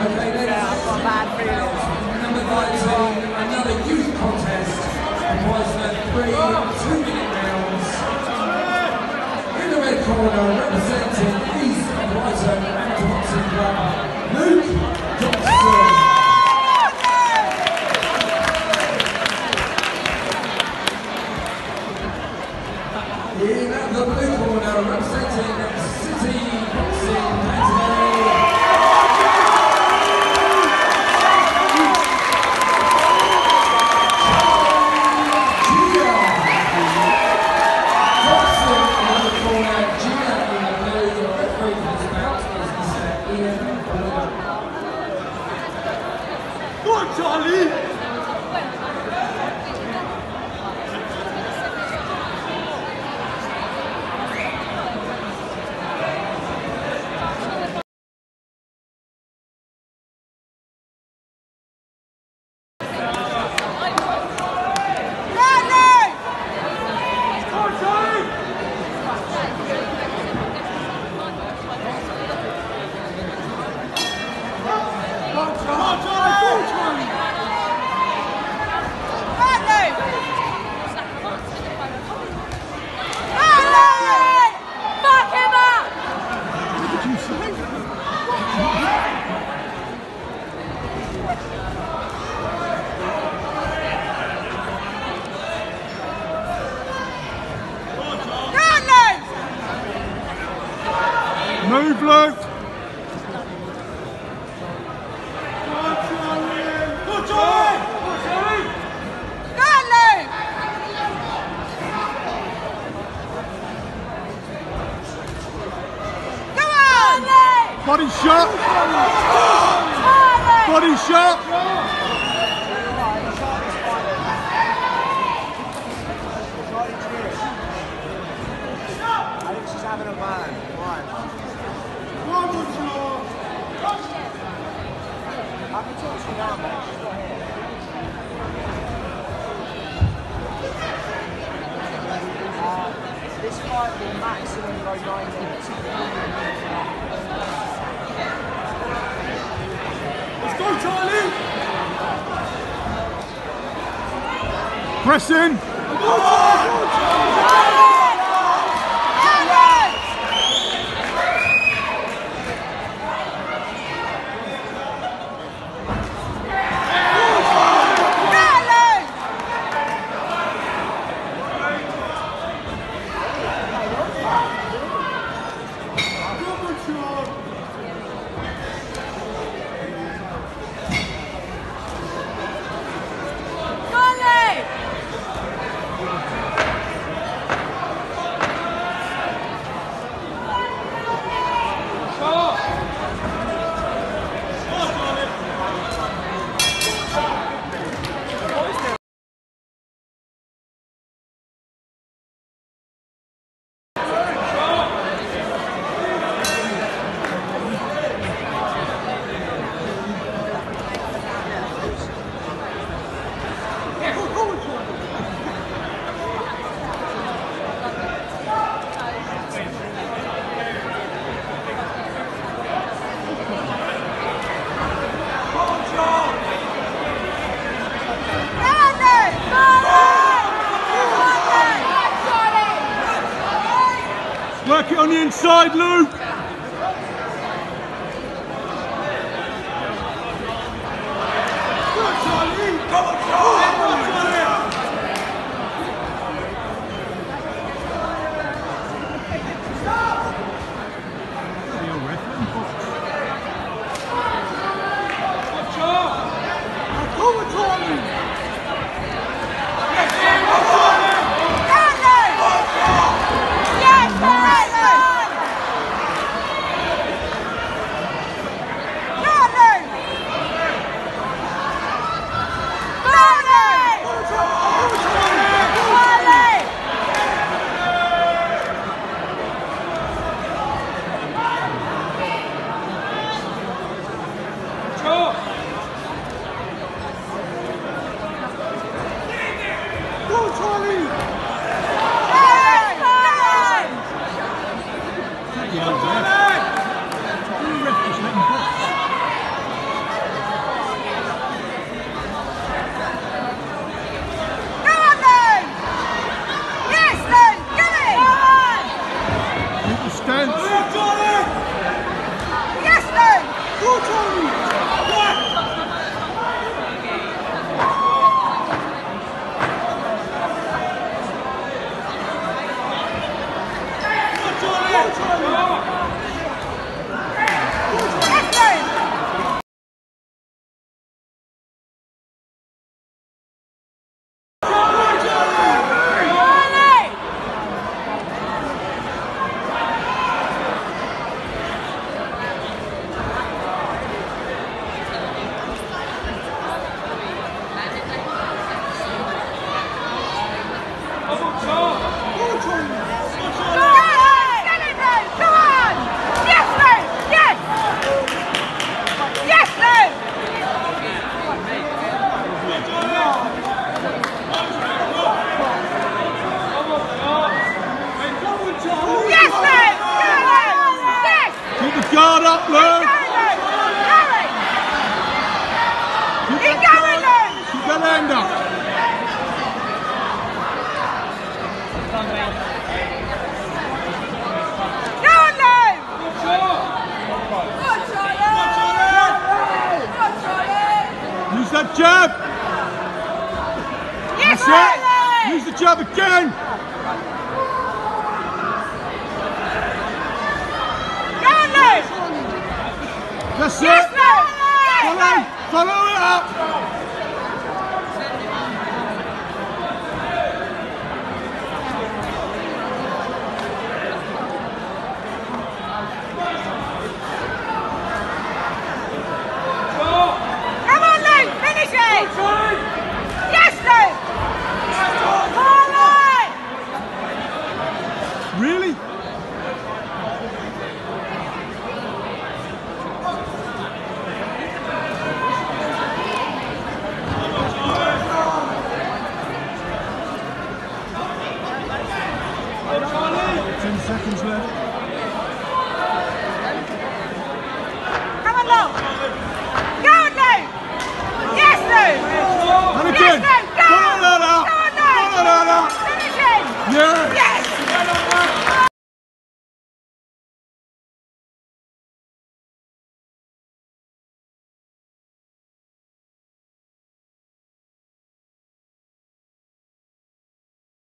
Number 13, another youth contest, comprising of 3 2-minute rounds. In the red corner, representing East Brighton and Dobson Club, Luke Dobson. In the blue corner, representing City Boxing Canterbury. Jeer. Dobson in the corner, Jeer in the blue. The referee for this bout is Mr. Ian. Go on, Charlie! Move, Luke! Body shot! Body shot! I think she's having a man. Right. I can talk to you now, mate. She's not here. This fight will maximum go 9 minutes. Let's go, Charlie! Press in! Work it on the inside, Luke! jab. Yes, That's it. Use the jab again. Go on, Luke. That's Yes, it. Luke. Yes, Follow it up. Come on, Luke. Finish it. Yes, Luke. Come on. Really? Charlie! 10 seconds left. Come on, Luke.